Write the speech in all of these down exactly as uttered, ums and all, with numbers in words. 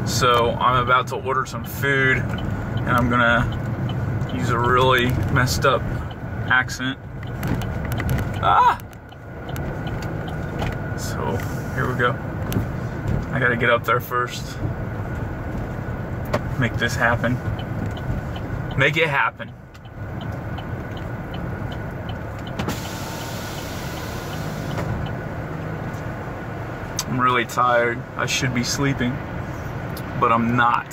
So I'm about to order some food, and I'm gonna use a really messed up accent. Ah! So here we go. I gotta get up there first. Make this happen. Make it happen. I'm really tired. I should be sleeping, but I'm not.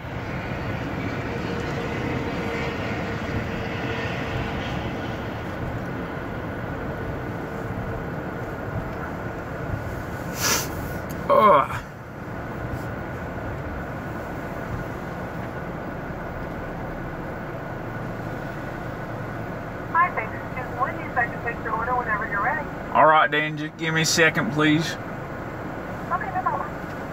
Ugh. Hi, thanks. Just Wendy, so I can take your order whenever you're ready. All right, Dan, just give me a second, please. Okay, no problem.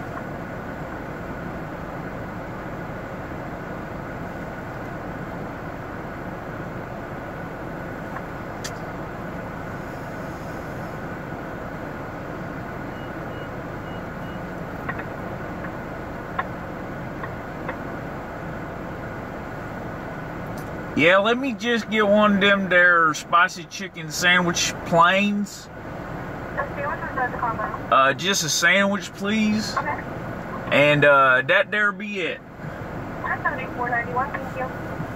Yeah, let me just get one of them there spicy chicken sandwich plains. The sandwich is at the combo. Uh, just a sandwich, please. Okay. And uh, that there be it. That's seventy-four ninety-one. Thank you.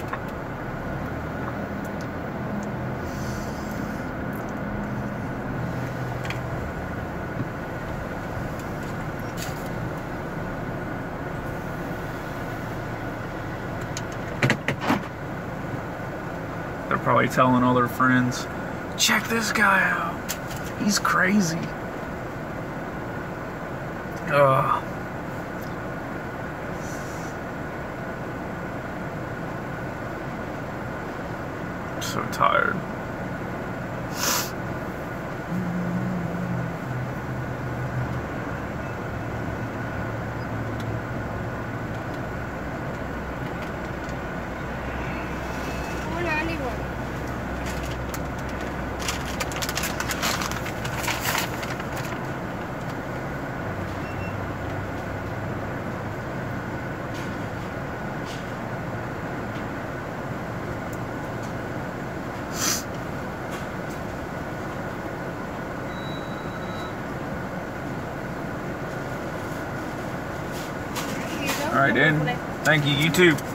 They're probably telling all their friends, check this guy out. He's crazy. Ugh. I'm so tired. All right, Dan. Thank you. You too.